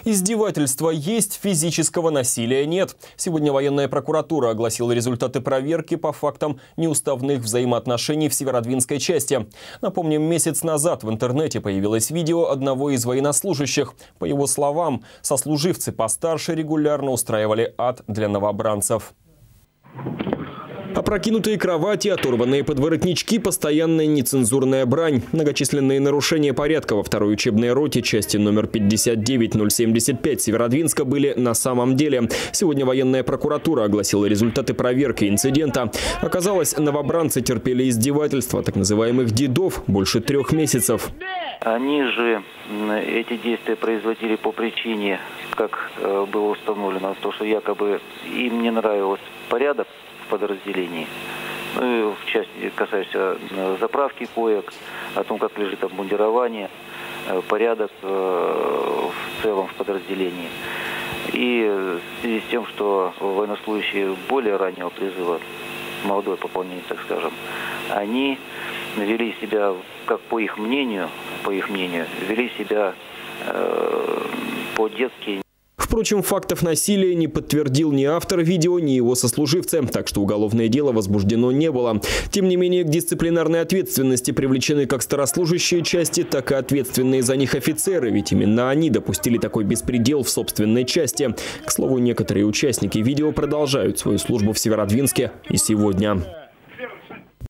Издевательства есть, физического насилия нет. Сегодня военная прокуратура огласила результаты проверки по фактам неуставных взаимоотношений в Северодвинской части. Напомним, месяц назад в интернете появилось видео одного из военнослужащих. По его словам, сослуживцы постарше регулярно устраивали ад для новобранцев. Опрокинутые кровати, оторванные подворотнички, постоянная нецензурная брань. Многочисленные нарушения порядка во второй учебной роте части номер 59075 Северодвинска были на самом деле. Сегодня военная прокуратура огласила результаты проверки инцидента. Оказалось, новобранцы терпели издевательства так называемых дедов больше 3 месяцев. Они же эти действия производили по причине, как было установлено, то, что якобы им не нравился порядок в подразделении, ну, в части касающейся заправки коек, о том, как лежит обмундирование, порядок в целом в подразделении. И в связи с тем, что военнослужащие более раннего призыва, молодое пополнение, так скажем, они вели себя, как по их мнению, вели себя по-детски. Впрочем, фактов насилия не подтвердил ни автор видео, ни его сослуживцы, так что уголовное дело возбуждено не было. Тем не менее, к дисциплинарной ответственности привлечены как старослужащие части, так и ответственные за них офицеры, ведь именно они допустили такой беспредел в собственной части. К слову, некоторые участники видео продолжают свою службу в Северодвинске и сегодня.